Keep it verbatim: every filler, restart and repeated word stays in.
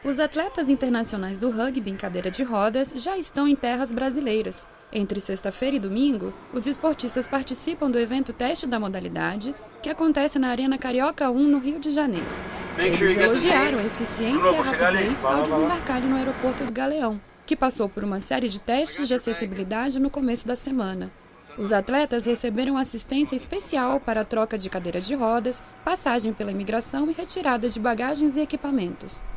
Os atletas internacionais do rugby em cadeira de rodas já estão em terras brasileiras. Entre sexta-feira e domingo, os esportistas participam do evento teste da modalidade, que acontece na Arena Carioca um, no Rio de Janeiro. Eles elogiaram a eficiência e a rapidez ao desembarcarem no aeroporto do Galeão, que passou por uma série de testes de acessibilidade no começo da semana. Os atletas receberam assistência especial para a troca de cadeira de rodas, passagem pela imigração e retirada de bagagens e equipamentos.